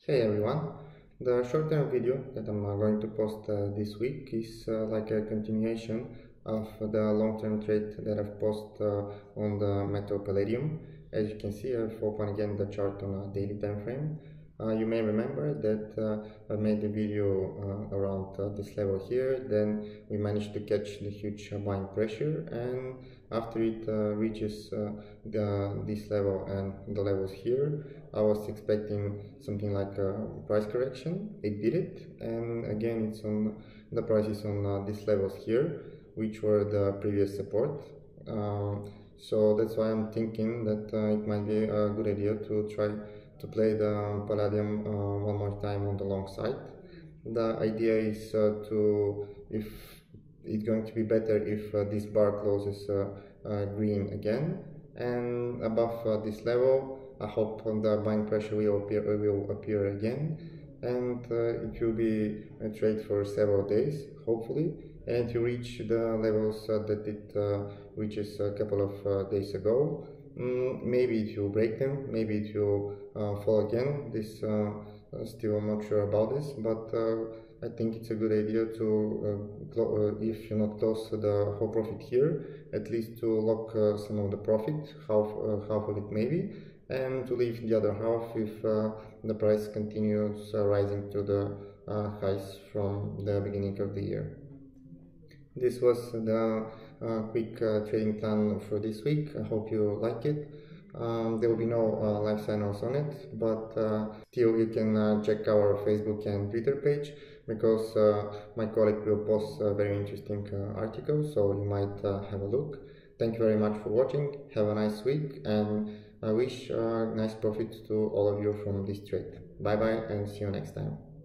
Hey everyone, the short-term video that I'm going to post this week is like a continuation of the long-term trade that I've posted on the Metro Palladium. As you can see, I've opened again the chart on a daily time frame. You may remember that I made a video around this level here, then we managed to catch the huge buying pressure, and after it reaches this level and the levels here, I was expecting something like a price correction. It did it, and again the price is on these levels here, which were the previous support. So that's why I'm thinking that it might be a good idea to try to play the Palladium one more time on the long side. The idea is if it's going to be better if this bar closes green again, and above this level I hope the buying pressure will appear again, and it will be a trade for several days hopefully, and to reach the levels that it reaches a couple of days ago. Maybe it will break them, maybe it will fall again. Still I'm not sure about this, but I think it's a good idea to, if you not close the whole profit here, at least to lock some of the profit, half of it maybe, and to leave the other half if the price continues rising to the highs from the beginning of the year. This was the quick trading plan for this week. I hope you like it. There will be no live signals on it, but still you can check our Facebook and Twitter page, because my colleague will post a very interesting article, so you might have a look. Thank you very much for watching. Have a nice week, and I wish nice profit to all of you from this trade. Bye bye, and see you next time.